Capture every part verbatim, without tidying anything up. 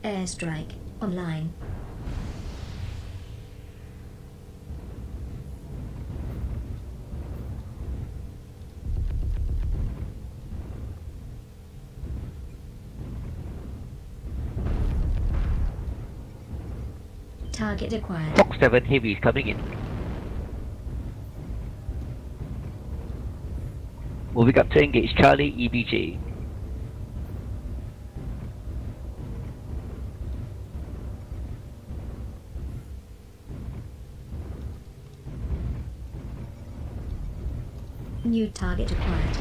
Airstrike online. Target acquired. Fox seven Heavy is coming in. Moving up to engage Charlie E B J. New target acquired.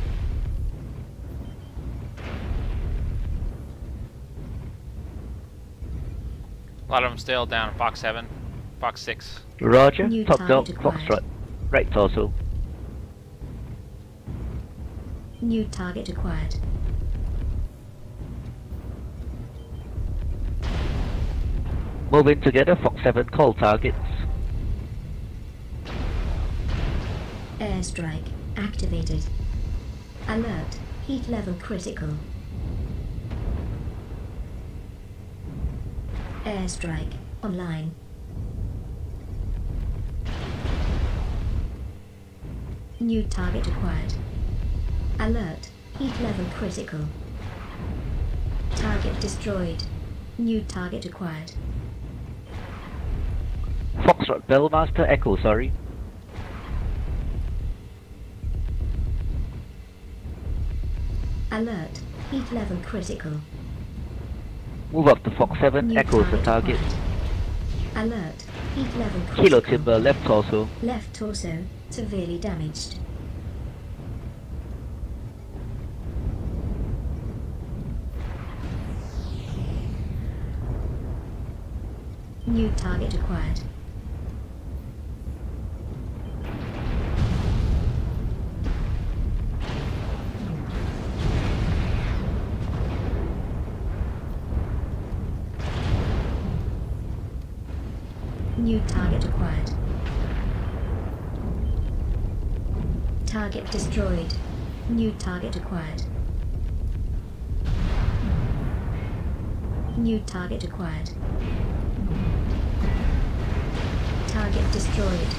A lot of them still down. Fox seven, Fox six. Roger. New Top dog. target Fox acquired. right. Right torso. New target acquired. Moving together. Fox seven call targets. Airstrike activated. Alert. Heat level critical. Airstrike online. New target acquired. Alert. Heat level critical. Target destroyed. New target acquired. Foxtrot Bellmaster Echo, sorry. Alert. Heat level critical. Move up to Fox seven, New echoes the target. acquired. Alert. Heat level critical. Kilo Timber, left torso. Left torso severely damaged. New target acquired. New target acquired. Target destroyed. New target acquired. New target acquired. Target destroyed.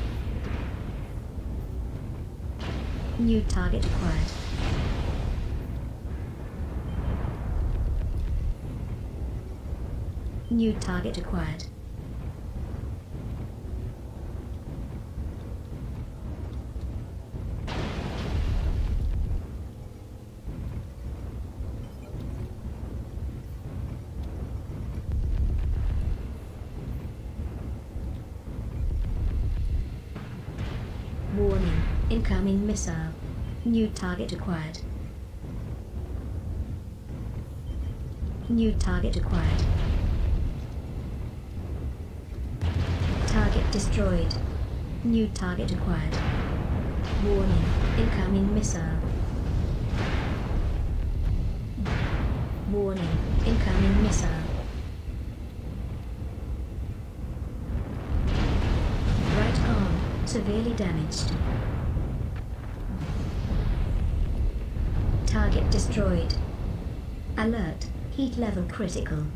New target acquired. New target acquired. Warning. Incoming missile. New target acquired. New target acquired. Target destroyed. New target acquired. Warning. Incoming missile. Warning. Incoming missile. Right arm severely damaged. Target destroyed. Alert. Heat level critical.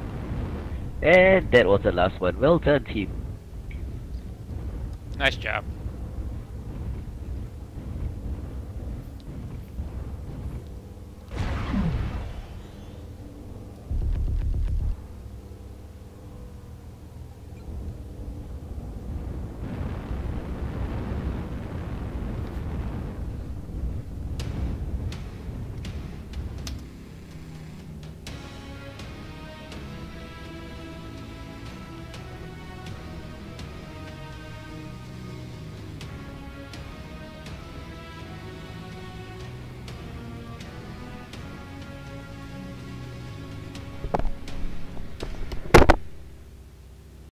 And that was the last one. Well done, team. Nice job.